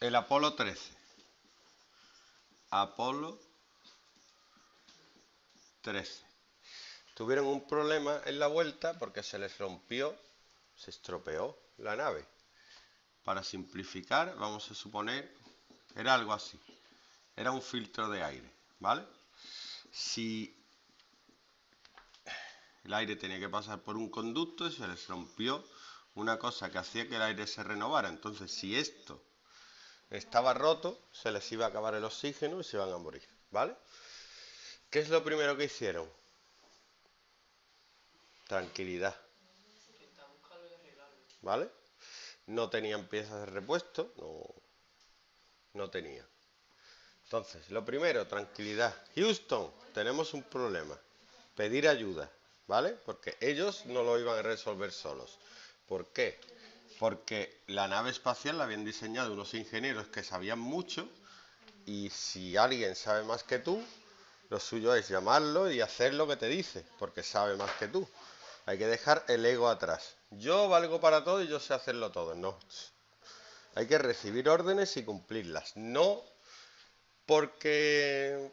el Apolo 13. Apolo 13. Tuvieron un problema en la vuelta porque se les rompió, se estropeó la nave. Para simplificar, vamos a suponer, era algo así. Era un filtro de aire, ¿vale? Si el aire tenía que pasar por un conducto y se les rompió una cosa que hacía que el aire se renovara. Entonces, si esto estaba roto, se les iba a acabar el oxígeno y se iban a morir, ¿vale? ¿Qué es lo primero que hicieron? Tranquilidad, ¿vale? No tenían piezas de repuesto, no tenían. Entonces, lo primero, tranquilidad. Houston, tenemos un problema. Pedir ayuda, ¿vale? Porque ellos no lo iban a resolver solos. ¿Por qué? Porque la nave espacial la habían diseñado unos ingenieros que sabían mucho y si alguien sabe más que tú, lo suyo es llamarlo y hacer lo que te dice, porque sabe más que tú. Hay que dejar el ego atrás. Yo valgo para todo y yo sé hacerlo todo. No. Hay que recibir órdenes y cumplirlas. No porque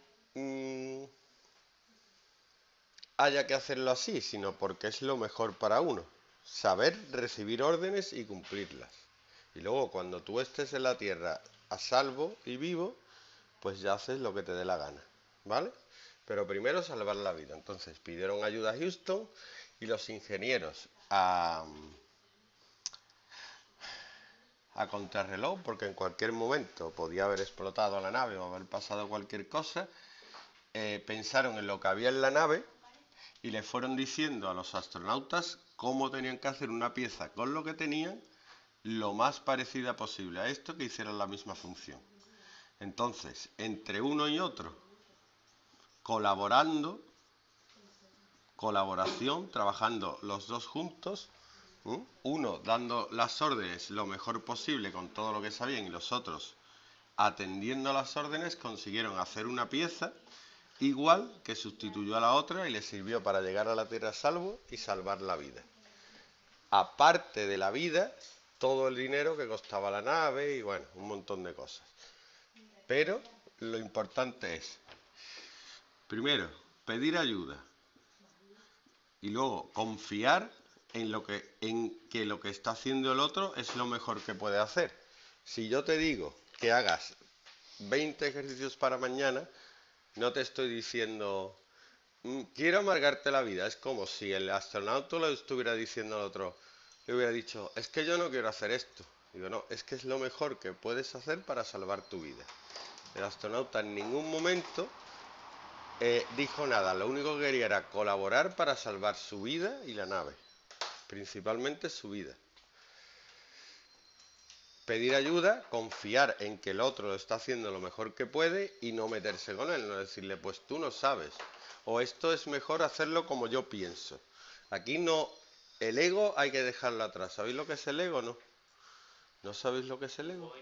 haya que hacerlo así, sino porque es lo mejor para uno. Saber recibir órdenes y cumplirlas. Y luego cuando tú estés en la Tierra a salvo y vivo, pues ya haces lo que te dé la gana, ¿vale? Pero primero salvar la vida. Entonces pidieron ayuda a Houston y los ingenieros a contrarreloj, porque en cualquier momento podía haber explotado la nave o haber pasado cualquier cosa, pensaron en lo que había en la nave y le fueron diciendo a los astronautas cómo tenían que hacer una pieza con lo que tenían lo más parecida posible a esto, que hicieran la misma función. Entonces, entre uno y otro, colaboración, trabajando los dos juntos, uno dando las órdenes lo mejor posible con todo lo que sabían y los otros atendiendo a las órdenes, consiguieron hacer una pieza igual que sustituyó a la otra y le sirvió para llegar a la Tierra a salvo y salvar la vida. Aparte de la vida, todo el dinero que costaba la nave y bueno, un montón de cosas. Pero lo importante es, primero, pedir ayuda y luego confiar en que lo que está haciendo el otro es lo mejor que puede hacer. Si yo te digo que hagas 20 ejercicios para mañana, no te estoy diciendo quiero amargarte la vida. Es como si el astronauta le estuviera diciendo al otro, le hubiera dicho, es que yo no quiero hacer esto. Digo, no, es que es lo mejor que puedes hacer para salvar tu vida. El astronauta en ningún momento dijo nada, lo único que quería era colaborar para salvar su vida y la nave, principalmente su vida. Pedir ayuda, confiar en que el otro lo está haciendo lo mejor que puede y no meterse con él, no decirle, pues tú no sabes, o esto es mejor hacerlo como yo pienso. Aquí no, el ego hay que dejarlo atrás. ¿Sabéis lo que es el ego, no? ¿No sabéis lo que es el ego?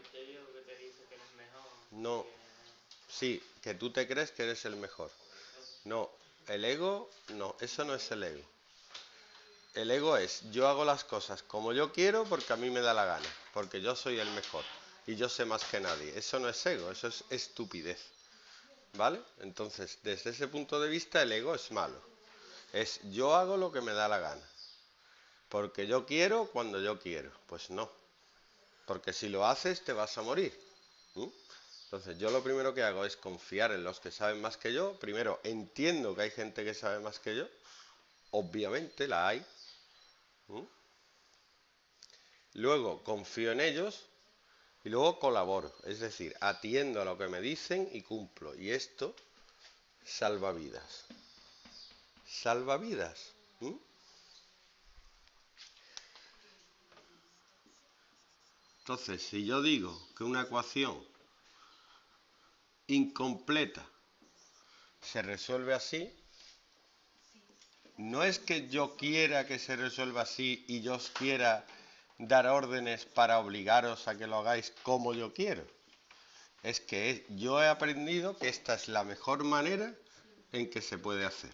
No, sí, que tú te crees que eres el mejor. No, el ego, no, eso no es el ego. El ego es, yo hago las cosas como yo quiero porque a mí me da la gana, porque yo soy el mejor y yo sé más que nadie. Eso no es ego, eso es estupidez, ¿vale? Entonces, desde ese punto de vista, el ego es malo. Es yo hago lo que me da la gana, porque yo quiero cuando yo quiero. Pues no, porque si lo haces te vas a morir. Entonces, yo lo primero que hago es confiar en los que saben más que yo. Primero, entiendo que hay gente que sabe más que yo. Obviamente la hay. Luego, confío en ellos. Y luego colaboro, es decir, atiendo a lo que me dicen y cumplo. Y esto salva vidas. Salva vidas. Entonces, si yo digo que una ecuación incompleta se resuelve así, no es que yo quiera que se resuelva así y yo os quiera dar órdenes para obligaros a que lo hagáis como yo quiero. Es que yo he aprendido que esta es la mejor manera en que se puede hacer.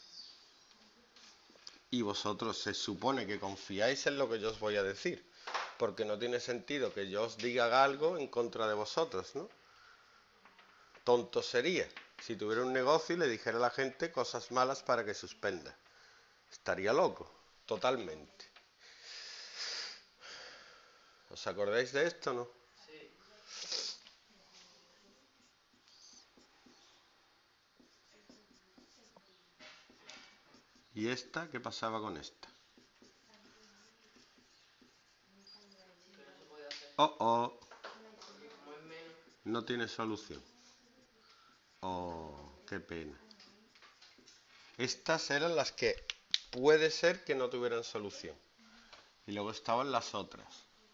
Y vosotros se supone que confiáis en lo que yo os voy a decir. porque no tiene sentido que yo os diga algo en contra de vosotros, ¿no? Tonto sería si tuviera un negocio y le dijera a la gente cosas malas para que suspenda. Estaría loco, totalmente. ¿Os acordáis de esto, no? Sí. ¿Y esta? ¿Qué pasaba con esta? Que no se puede hacer. Oh, Porque como es menos. no tiene solución. Oh, qué pena. Estas eran las que puede ser que no tuvieran solución. Y luego estaban las otras.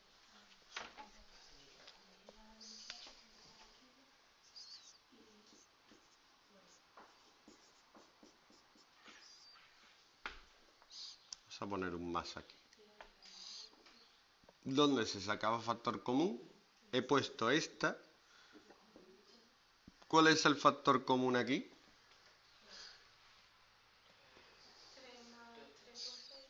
Vamos a poner un más aquí. ¿Dónde se sacaba factor común? He puesto esta. ¿Cuál es el factor común aquí? 3 más 3 por 6.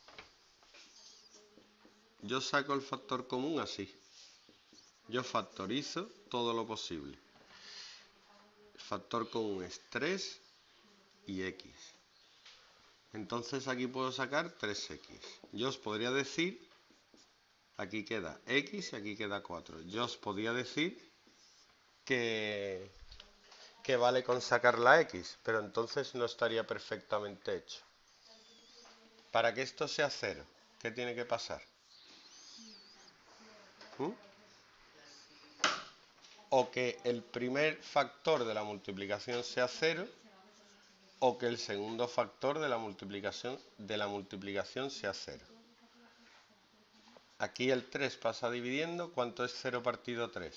Yo saco el factor común así. Yo factorizo todo lo posible. El factor común es 3 y x. Entonces aquí puedo sacar 3x. Yo os podría decir, aquí queda x y aquí queda 4. Yo os podría decir que vale con sacar la x, pero entonces no estaría perfectamente hecho. Para que esto sea 0, ¿qué tiene que pasar? O que el primer factor de la multiplicación sea 0, o que el segundo factor de la multiplicación sea 0. Aquí el 3 pasa dividiendo. ¿Cuánto es 0 partido 3?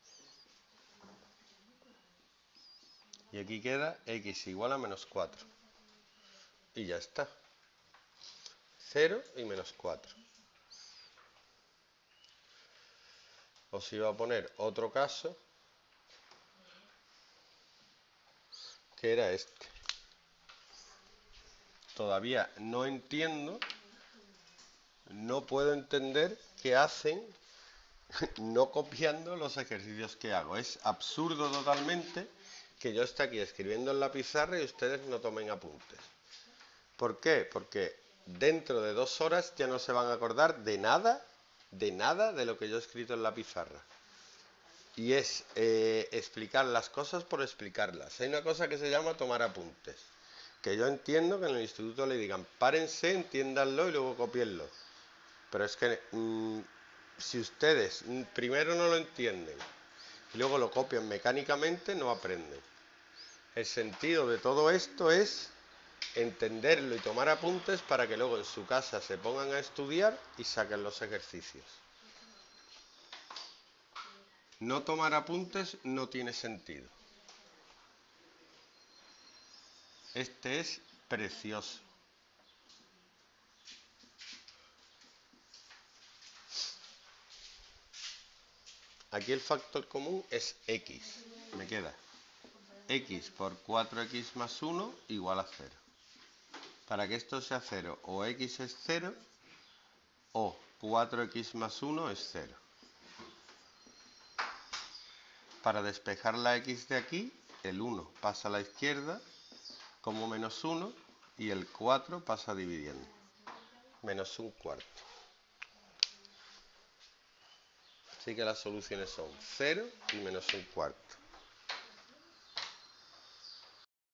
Y aquí queda x igual a menos 4. Y ya está. 0 y menos 4. Os iba a poner otro caso, que era este. Todavía no entiendo, no puedo entender qué hacen no copiando los ejercicios que hago. Es absurdo totalmente que yo esté aquí escribiendo en la pizarra y ustedes no tomen apuntes. ¿Por qué? Porque dentro de 2 horas ya no se van a acordar de nada de lo que yo he escrito en la pizarra. Y es explicar las cosas por explicarlas. Hay una cosa que se llama tomar apuntes. Que yo entiendo que en el instituto le digan, párense, entiéndanlo y luego copienlo. Pero es que si ustedes primero no lo entienden y luego lo copian mecánicamente, no aprenden. El sentido de todo esto es entenderlo y tomar apuntes para que luego en su casa se pongan a estudiar y saquen los ejercicios. No tomar apuntes no tiene sentido. Este es precioso. Aquí el factor común es x. Me queda x por 4x más 1 igual a 0. Para que esto sea 0, o x es 0 o 4x más 1 es 0. Para despejar la x de aquí, el 1 pasa a la izquierda como menos 1 y el 4 pasa dividiendo. Menos un cuarto. Así que las soluciones son 0 y menos un cuarto.